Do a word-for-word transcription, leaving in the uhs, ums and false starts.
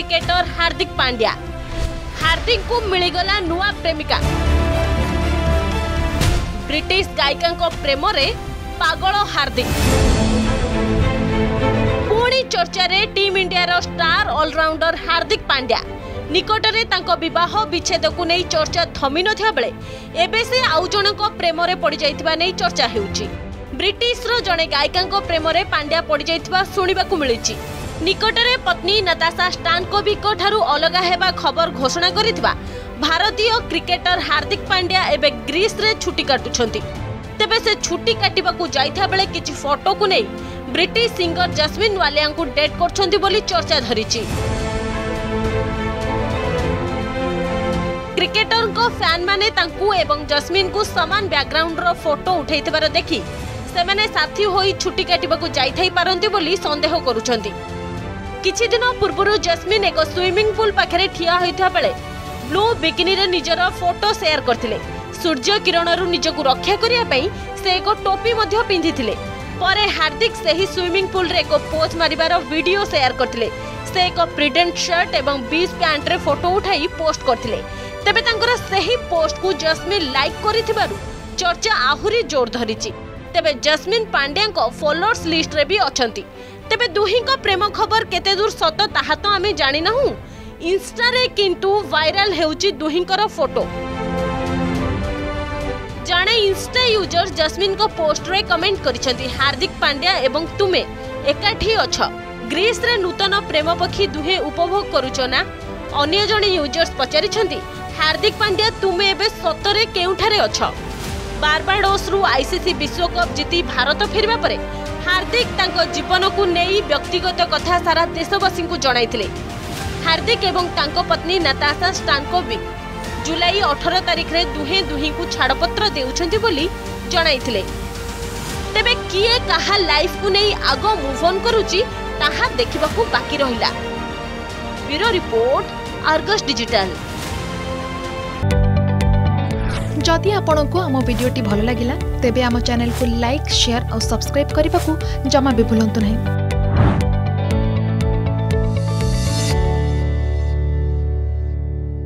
Cricketer Hardik Pandya. हार्दिक को मिलगला नुआ प्रेमिका। ब्रिटिश गायिका प्रेम रे पागल हार्दिक। पुणी चर्चा रे टीम इंडिया रो स्टार ऑलराउंडर हार्दिक पांड्या। निकटरे तांको विवाह विच्छेद को नहीं चर्चा थमी नथिया बेले एबे से आउ जनक प्रेम रे पड़ी जाइतिबा नहीं चर्चा हेउची। ब्रिटिश रो जने गायिका प्रेम रे पांड्या पड़ी जाइतिबा सुनिबाकू मिलिची। निकटरे पत्नी नताशा स्टानकोविक ठारू अलगा हेबा खबर घोषणा करितबा भारतीय क्रिकेटर हार्दिक पांड्या एबे ग्रीस रे छुट्टी काटुछंती। तेबे से छुट्टी काटिबाकू जाइथा बेले किछि फोटो को नै ब्रिटिश सिंगर जस्मिन वालिया को डेट करछंती बोली चर्चा धरिछि। क्रिकेटर को फैन माने तांकू एवं जस्मिन को समान बैकग्राउंड रो फोटो उठैथिबार देखि सेमाने साथी होई छुट्टी काटिबाकू जाइथाई पारंती बोली संदेह करूछंती। किछि दिन पूर्व जस्मिन एक स्विमिंग पूल पाखरे ठिया होइथा बेले ब्लू बिकिनी रे निजर फोटो शेयर करथिले। सूर्य किरणरू निजकू रक्षा करिया पई से एक टोपी मध्ये पिंधिथिले। परे हार्दिक सही स्विमिंग पूल रे एक पोज मारिबार वीडियो शेयर करथिले। से एक प्रिडेंट शर्ट एवं बीच पैंट रे फोटो उठाई पोस्ट करथिले। तेबे तांकर सही पोस्ट को जस्मिन लाइक करिथिबारु चर्चा आहुरी जोर धरिछि। तेबे जस्मिन पांड्या को फॉलोअर्स लिस्ट रे भी अछंती। तेबे दुही को प्रेम खबर केते दूर सत ताहा तो आमे जानि नहु। इंस्टा रे किंतु वायरल हेउची दुहींकर फोटो। जाने इंस्टा यूजर जस्मिन को पोस्ट रे कमेंट करिसेंती हार्दिक पांड्या एवं तुमे एकाठी अछ। ग्रीस रे नूतन प्रेम पक्षी दुहे उपभोग करूचो ना। अन्य जने यूजर्स पचारिसेंती हार्दिक पांड्या तुमे एबे सतरे केउठारे अछ। बारबाडोस रु आईसीसी विश्व कप जीती भारत फेरिबा परे हार्दिक तांको जीवन को नहीं व्यक्तिगत कथा सारा देशवासी को जणाइथिले। हार्दिक एवं तांको पत्नी नताशा स्टानकोविक जुलाई अठारह तारिख रे दुहे दुही को छाड़पत्र देउछंती बोली जणाइथिले। तेबे किए काहा लाइफ को नहीं आगो मूव ऑन करूची ताहा देखिबाकू बाकी रहिला। Bureau report Argus digital. जदि आपंक आम भिडी भल लगा तेब आम चैनल को लाइक शेयर और सब्सक्राइब करने को जमा भी भूलु नहीं।